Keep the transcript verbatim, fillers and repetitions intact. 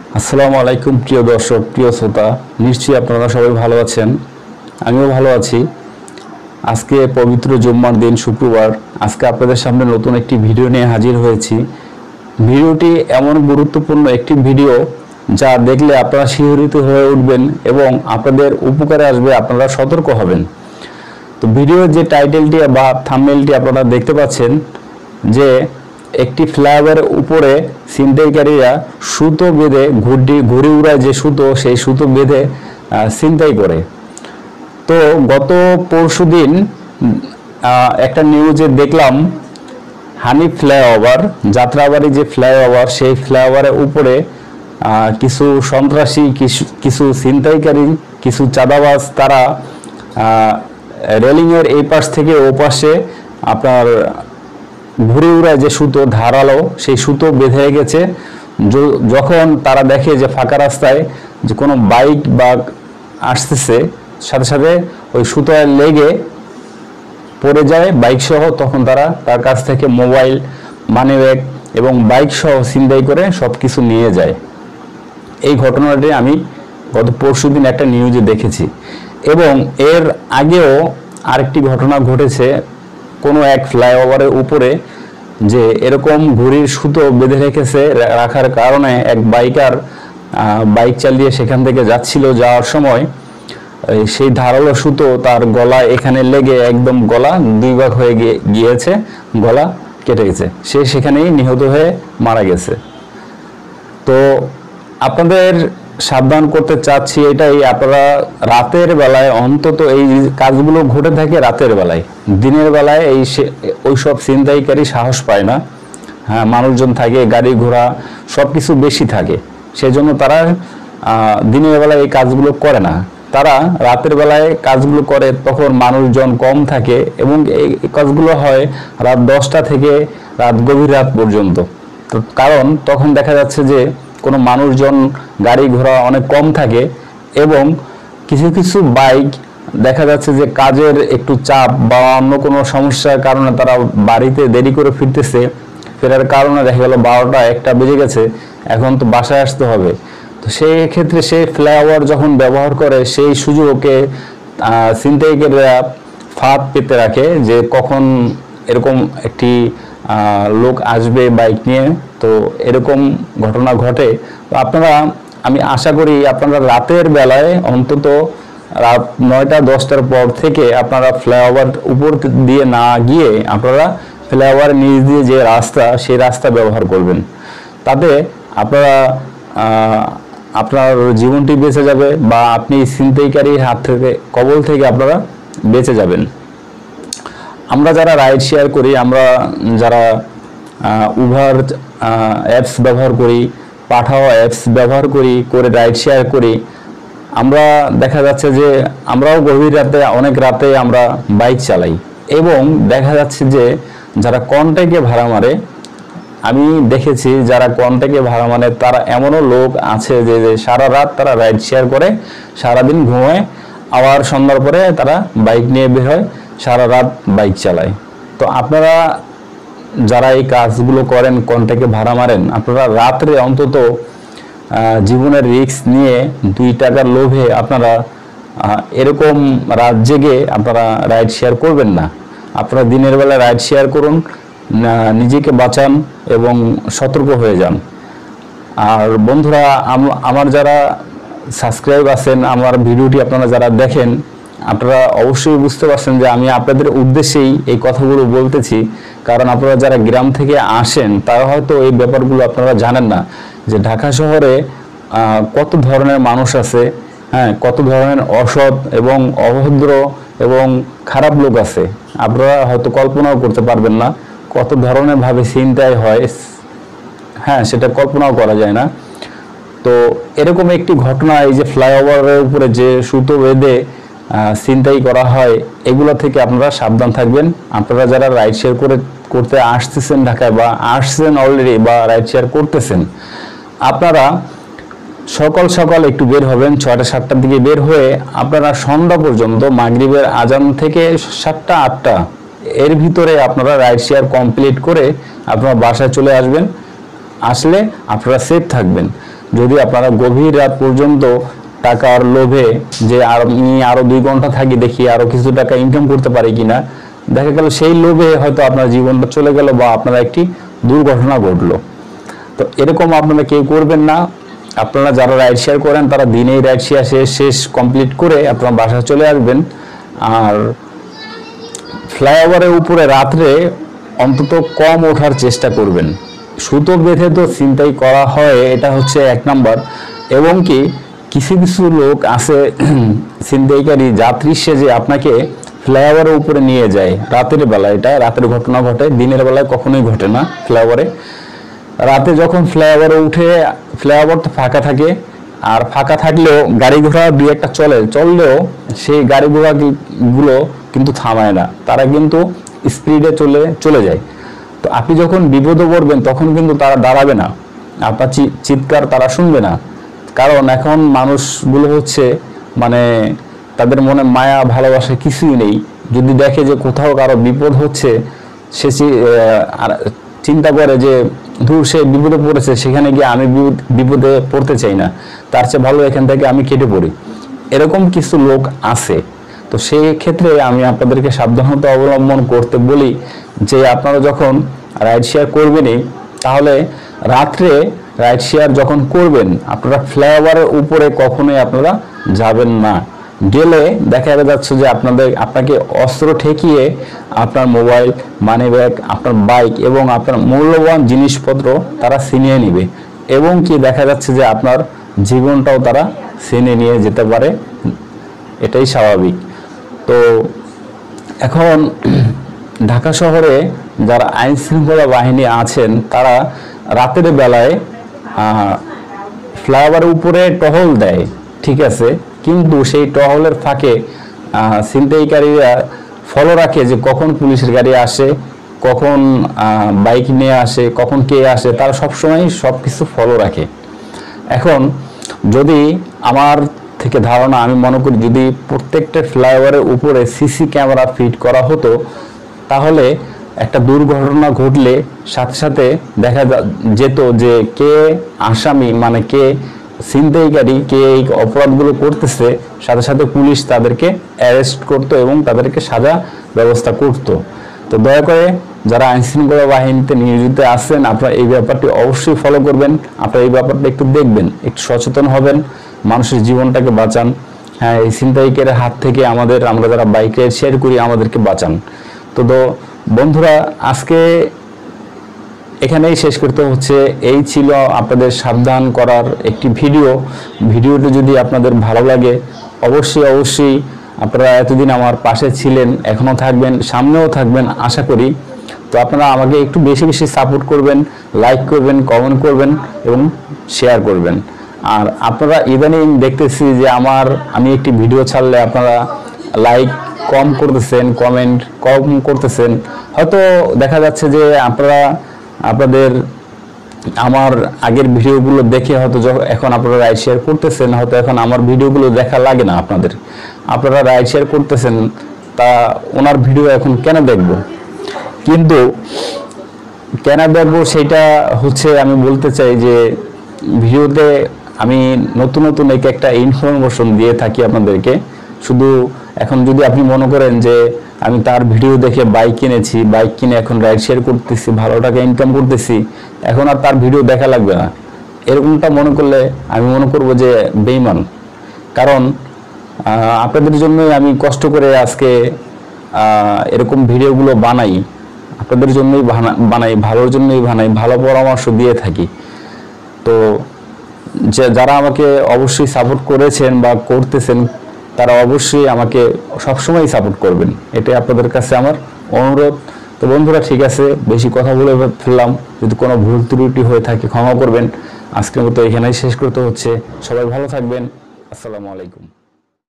আসসালামু আলাইকুম প্রিয় দর্শক, প্রিয় শ্রোতা, নিশ্চয়ই আপনারা সবাই ভালো আছেন। আমিও ভালো আছি। আজকে পবিত্র জুম্মার দিন, শুক্রবার। আজকে আপনাদের সামনে নতুন একটি ভিডিও নিয়ে হাজির হয়েছি। ভিডিওটি এমন গুরুত্বপূর্ণ একটি ভিডিও যা দেখলে আপনারা শিহরিত হয়ে উঠবেন এবং আপনাদের উপকারে আসবে, আপনারা সতর্ক হবেন। তো ভিডিওর যে টাইটেলটি বা থাম্বনেলটি আপনারা দেখতে পাচ্ছেন যে একটি ফ্লাইওভারের উপরে ছিনতাইকারীরা সুতো বেঁধে ঘুড়ি ঘুড়ি উড়ায়, যে সুতো, সেই সুতো বেঁধে ছিনতাই করে। তো গত পরশু দিন একটা নিউজে দেখলাম হানিফ ফ্লাইওভার, যাত্রাবাড়ি যে ফ্লাইওভার, সেই ফ্লাইওভারের উপরে কিছু সন্ত্রাসী, কিছু কিছু ছিনতাইকারী, কিছু চাঁদাবাজ, তারা রেলিংয়ের এই পাশ থেকে ও পাশে আপনার ঘুরে উড়ায় যে সুতো ধারালো, সেই সুতো বেঁধে গেছে। যখন তারা দেখে যে ফাঁকা রাস্তায় যে কোনো বাইক বা আসতেছে, সাথে সাথে ওই সুতোয় লেগে পড়ে যায় বাইক সহ, তখন তারা তার কাছ থেকে মোবাইল, মানিব্যাগ এবং বাইক সহ ছিনতাই করে সব কিছু নিয়ে যায়। এই ঘটনাটি আমি গত পরশু দিন একটা নিউজে দেখেছি। এবং এর আগেও আরেকটি ঘটনা ঘটেছে কোনো এক ফ্লাইওভারের উপরে, যে এরকম ঘুড়ির সুতো বেঁধে রেখেছে, রাখার কারণে এক বাইকার বাইক চালিয়ে সেখান থেকে যাচ্ছিল, যাওয়ার সময় সেই ধারালো সুতো তার গলা এখানে লেগে একদম গলা দুই ভাগ হয়ে গিয়েছে, গলা কেটে গেছে, সে সেখানেই নিহত হয়ে মারা গেছে। তো আপনাদের সাবধান করতে চাচ্ছি এটাই, আপনারা রাতের বেলায় অন্তত, এই কাজগুলো ঘটে থাকে রাতের বেলায়, দিনের বেলায় এই ওইসব ছিনতাইকারী সাহস পায় না। হ্যাঁ, মানুষজন থাকে, গাড়ি ঘোড়া সব কিছু বেশি থাকে, সেজন্য তারা দিনের বেলায় এই কাজগুলো করে না। তারা রাতের বেলায় কাজগুলো করে, তখন মানুষজন কম থাকে এবং এই কাজগুলো হয় রাত দশটা থেকে রাত গভীর রাত পর্যন্ত। তো কারণ তখন দেখা যাচ্ছে যে কোনো মানুষজন, গাড়ি ঘোড়া অনেক কম থাকে এবং কিছু কিছু বাইক দেখা যাচ্ছে যে কাজের একটু চাপ বা অন্য কোনো সমস্যার কারণে তারা বাড়িতে দেরি করে ফিরতেছে, ফেরার কারণে দেখা গেল বারোটা একটা বেজে গেছে, এখন তো বাসায় আসতে হবে। তো সেই ক্ষেত্রে সেই ফ্লাইওভার যখন ব্যবহার করে, সেই সুযোগকে ছিনতাইকারীরা ফাঁদ পেতে রাখে যে কখন এরকম একটি লোক আসবে বাইক নিয়ে। তো এরকম ঘটনা ঘটে। আপনারা, আমি আশা করি আপনারা রাতের বেলায় অন্তত রাত নয়টা দশটার পর থেকে আপনারা ফ্লাইওভার উপর দিয়ে না গিয়ে আপনারা ফ্লাইওভার নিচ দিয়ে যে রাস্তা, সেই রাস্তা ব্যবহার করবেন। তাতে আপনারা আপনার জীবনটি বেঁচে যাবে বা আপনি ছিনতাইকারীর হাত থেকে, কবল থেকে আপনারা বেঁচে যাবেন। আমরা যারা রাইড শেয়ার করি, আমরা যারা উবার অ্যাপস ব্যবহার করি, পাঠাও অ্যাপস ব্যবহার করি, করে রাইড শেয়ার করি, আমরা দেখা যাচ্ছে যে আমরাও গভীর রাতে, অনেক রাতে আমরা বাইক চালাই এবং দেখা যাচ্ছে যে যারা কন্ট্যাক্টে ভাড়া মারে, আমি দেখেছি যারা কন্ট্যাক্টে ভাড়া মানে তারা এমনও লোক আছে যে সারা রাত তারা রাইড শেয়ার করে, সারাদিন ঘুমায়, আবার সন্ধ্যার পরে তারা বাইক নিয়ে বের হয়, সারা রাত বাইক চালায়। তো আপনারা যারা এই কাজগুলো করেন, কন্ট্যাক্টে ভাড়া মারেন, আপনারা রাত্রে অন্তত জীবনের রিস্ক নিয়ে দুই টাকার লোভে আপনারা এরকম রাত জেগে আপনারা রাইড শেয়ার করবেন না। আপনারা দিনের বেলা রাইড শেয়ার করুন, নিজেকে বাঁচান এবং সতর্ক হয়ে যান। আর বন্ধুরা, আমার যারা সাবস্ক্রাইব আছেন, আমার ভিডিওটি আপনারা যারা দেখেন, আপনারা অবশ্যই বুঝতে পারছেন যে আমি আপনাদের উদ্দেশ্যেই এই কথাগুলো বলতেছি। কারণ আপনারা যারা গ্রাম থেকে আসেন, তারা হয়তো এই ব্যাপারগুলো আপনারা জানেন না, যে ঢাকা শহরে কত ধরনের মানুষ আছে, হ্যাঁ, কত ধরনের অসৎ এবং অভদ্র এবং খারাপ লোক আছে। আপনারা হয়তো কল্পনাও করতে পারবেন না কত ধরনের ভাবে ছিনতাই হয়, হ্যাঁ, সেটা কল্পনাও করা যায় না। তো এরকম একটি ঘটনা, এই যে ফ্লাইওভারের উপরে যে সুতো বেঁধে ছিনতাই করা হয়, এগুলো থেকে আপনারা সাবধান থাকবেন। আপনারা যারা রাইড শেয়ার করে করতে আসতেছেন ঢাকায়, বা আসছেন অলরেডি, বা রাইড শেয়ার করতেছেন, আপনারা সকাল সকাল একটু বের হবেন, ছয়টা সাতটার দিকে বের হয়ে আপনারা সন্ধ্যা পর্যন্ত, মাগরিবের আজান থেকে সাতটা আটটা এর ভিতরে আপনারা রাইড শেয়ার কমপ্লিট করে আপনারা বাসায় চলে আসবেন। আসলে আপনারা সেফ থাকবেন। যদি আপনারা গভীর রাত পর্যন্ত টাকার লোভে যে আর আমি আরো দুই ঘন্টা থাকি, দেখি আরো কিছু টাকা ইনকাম করতে পারি কিনা, দেখা গেল সেই লোভে হয়তো আপনার জীবনটা চলে গেল বা আপনার একটি দুর্ঘটনা ঘটলো। তো এরকম আপনারা কেউ করবেন না। আপনারা যারা রাইড শেয়ার করেন তারা দিনেই রাইড শেয়ার শেষ কমপ্লিট করে আপনারা বাসায় চলে আসবেন। আর ফ্লাইওভারের উপরে রাত্রে অন্তত কম ওঠার চেষ্টা করবেন। সুতো বেঁধে তো ছিনতাই করা হয়, এটা হচ্ছে এক নাম্বার। এবং কি কিছু কিছু লোক আছে ছিনতাইকারী যাত্রী সেজে আপনাকে ফ্লাইওভারের উপরে নিয়ে যায় রাতের বেলা। এটা রাতের ঘটনা ঘটে, দিনের বেলায় কখনোই ঘটে না। ফ্লাইওভারে রাতে যখন ফ্লাইওভারে উঠে, ফ্লাইওভার তো ফাঁকা থাকে, আর ফাঁকা থাকলেও গাড়ি ঘোড়া দুই একটা চলে, চললেও সেই গাড়ি ঘোড়া গুলো কিন্তু থামায় না, তারা কিন্তু স্পিডে চলে চলে যায়। তো আপনি যখন বিপদে পড়বেন তখন কিন্তু তারা দাঁড়াবে না, আপনার চিৎকার তারা শুনবে না। কারণ এখন মানুষগুলো হচ্ছে মানে তাদের মনে মায়া ভালোবাসা কিছুই নেই। যদি দেখে যে কোথাও কারো বিপদ হচ্ছে, সে চিন্তা করে যে দূর সে বিপদে পড়েছে, সেখানে গিয়ে আমি বিপদে পড়তে চাই না, তার চেয়ে ভালো এখান থেকে আমি কেটে পড়ি। এরকম কিছু লোক আছে। তো সেই ক্ষেত্রে আমি আপনাদেরকে সাবধানতা অবলম্বন করতে বলি যে আপনারা যখন রাইড শেয়ার করবেনই, তাহলে রাত্রে রাইড শেয়ার যখন করবেন আপনারা ফ্লাইওভারের উপরে কখনোই আপনারা যাবেন না। গেলে দেখা যাচ্ছে যে আপনাদের আপনাকে অস্ত্র ঠেকিয়ে আপনার মোবাইল, মানি ব্যাগ, আপনার বাইক এবং আপনার মূল্যবান জিনিসপত্র তারা ছিনিয়ে নেবে। এবং কি দেখা যাচ্ছে যে আপনার জীবনটাও তারা ছিনিয়ে নিয়ে যেতে পারে, এটাই স্বাভাবিক। তো এখন ঢাকা শহরে যারা আইন শৃঙ্খলা বাহিনী আছেন তারা রাতের বেলায় ফ্লাইওভারের উপরে টহল দেয়, ঠিক আছে, কিন্তু সেই টহলের ফাঁকে ছিনতাইকারীরা ফলো রাখে যে কখন পুলিশের গাড়ি আসে, কখন বাইক নিয়ে আসে, কখন কে আসে, তারা সবসময় সব কিছু ফলো রাখে। এখন যদি আমার থেকে ধারণা, আমি মনে করি যদি প্রত্যেকটা ফ্লাইওভারের উপরে সিসি ক্যামেরা ফিট করা হতো, তাহলে একটা দুর্ঘটনা ঘটলে সাথে সাথে দেখা যেত যে কে আসামি, মানে কে ছিনতাইকারী, কে এই অপরাধগুলো করতেছে, সাথে সাথে পুলিশ তাদেরকে অ্যারেস্ট করতো এবং তাদেরকে সাজা ব্যবস্থা করতো। তো দয়া করে যারা আইন শৃঙ্খলা বাহিনীতে নিয়োজিত আছেন আপনারা এই ব্যাপারটি অবশ্যই ফলো করবেন। আপনারা এই ব্যাপারটা একটু দেখবেন, একটু সচেতন হবেন, মানুষের জীবনটাকে বাঁচান। হ্যাঁ, এই ছিনতাইকারীর হাত থেকে আমাদের, আমরা যারা বাইক রাইড শেয়ার করি, আমাদেরকে বাঁচান। তো বন্ধুরা, আজকে এখানেই শেষ করতে হচ্ছে। এই ছিল আপনাদের সাবধান করার একটি ভিডিও। ভিডিওটি যদি আপনাদের ভালো লাগে অবশ্যই অবশ্যই আপনারা এতদিন আমার পাশে ছিলেন, এখনও থাকবেন, সামনেও থাকবেন আশা করি। তো আপনারা আমাকে একটু বেশি বেশি সাপোর্ট করবেন, লাইক করবেন, কমেন্ট করবেন এবং শেয়ার করবেন। আর আপনারা ইদানিং দেখতেছি যে আমার আমি একটি ভিডিও ছাড়লে আপনারা লাইক কম করতেছেন, কমেন্ট কম করতেছেন। হয়তো দেখা যাচ্ছে যে আপনারা আপনাদের আমার আগের ভিডিওগুলো দেখে হয়তো এখন আপনারা রাইড শেয়ার করতেছেন, হয়তো এখন আমার ভিডিওগুলো দেখা লাগে না আপনাদের, আপনারা রাইড শেয়ার করতেছেন, তা ওনার ভিডিও এখন কেন দেখব? কিন্তু কেন দেখবো সেটা হচ্ছে আমি বলতে চাই যে ভিডিওতে আমি নতুন নতুন এক একটা ইনফরমেশন দিয়ে থাকি আপনাদেরকে। শুধু এখন যদি আপনি মনে করেন যে আমি তার ভিডিও দেখে বাইক কিনেছি, বাইক কিনে এখন রাইড শেয়ার করতেছি, ভালো টাকা ইনকাম করতেছি, এখন আর তার ভিডিও দেখা লাগবে না, এরকমটা মনে করলে আমি মনে করব যে বেঈমান। কারণ আপনাদের জন্যই আমি কষ্ট করে আজকে এরকম ভিডিওগুলো বানাই, আপনাদের জন্যই বানাই, ভালোর জন্যই বানাই, ভালো পরামর্শ দিয়ে থাকি। তো যে যারা আমাকে অবশ্যই সাপোর্ট করেছেন বা করতেছেন তারা অবশ্যই আমাকে সবসময় সাপোর্ট করবেন, এটাই আপনাদের কাছে আমার অনুরোধ। তো বন্ধুরা, ঠিক আছে, বেশি কথা বলে ফেললাম, যদি কোনো ভুল ত্রুটি হয়ে থাকে ক্ষমা করবেন। আজকের মতো এখানেই শেষ করতে হচ্ছে। সবাই ভালো থাকবেন। আসসালামু আলাইকুম।